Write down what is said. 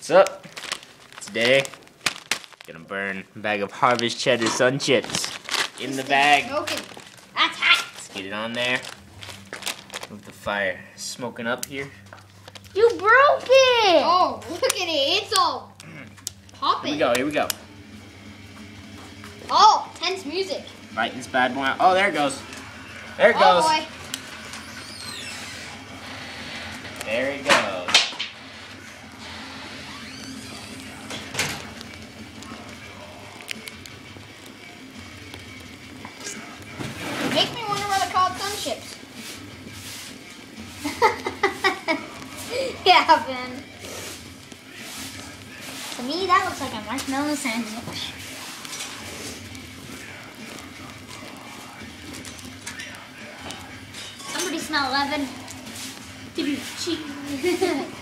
What's up? Today, gonna burn a bag of Harvest Cheddar Sun Chips in the bag. Smoking. That's hot. Let's get it on there. With the fire smoking up here. You broke it! Oh, look at it. It's all popping. Here we go. Oh, tense music. Lighting this bad boy out. Oh, there it goes. There it Oh, goes. boy. There it goes. It makes me wonder why they're called sun chips. Yeah, Ben. To me, that looks like a marshmallow sandwich. Somebody smell 11. Cheese.